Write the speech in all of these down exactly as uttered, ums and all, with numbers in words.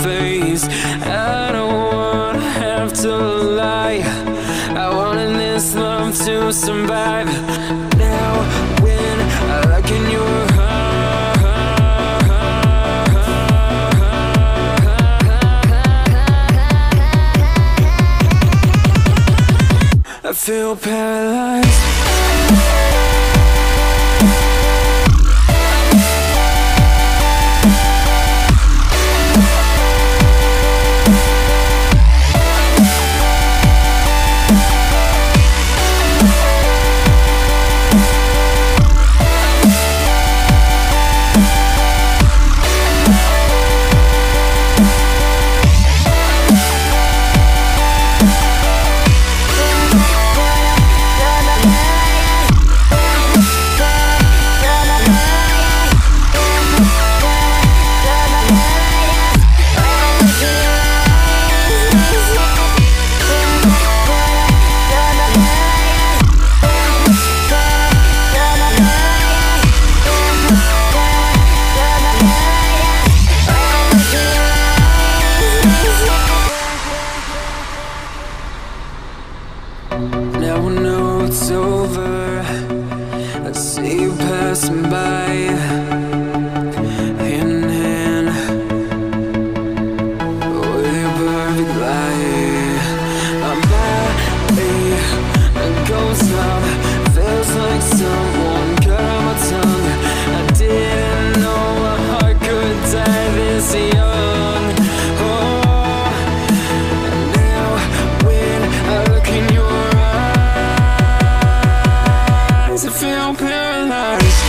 face. I don't wanna have to lie, I wanted this love to survive. Now when I look in your eyes, I feel paralyzed. Now I know it's over, I see you passing by, hand in hand, with your perfect light. My body, a ghost town, feels like someone cut out my tongue. I didn't know a heart could die this young. Oh, and now when I look in your I feel paralyzed.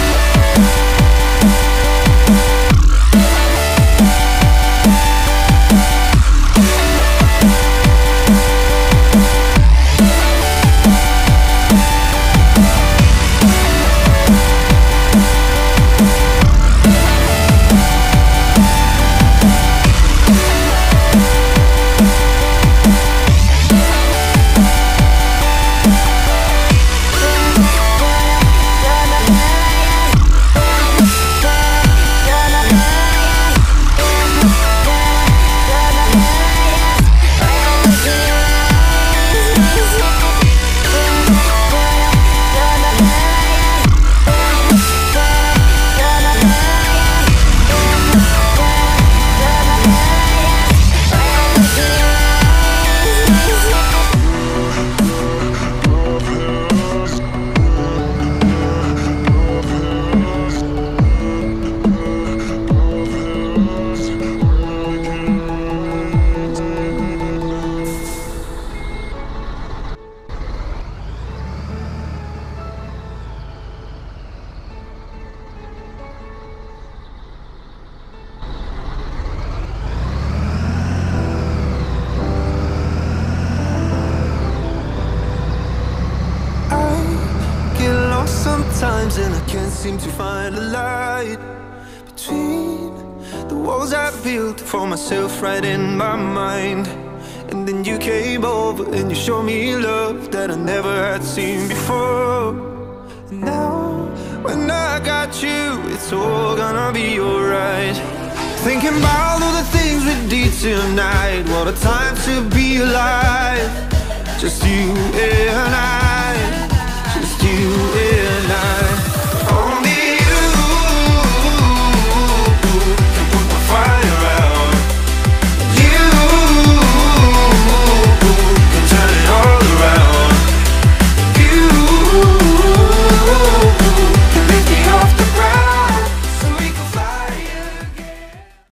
Sometimes and I can't seem to find a light between the walls I built for myself right in my mind. And then you came over and you showed me love that I never had seen before. And now when I got you, it's all gonna be alright. Thinking about all the things we did tonight, what a time to be alive. Just you and I.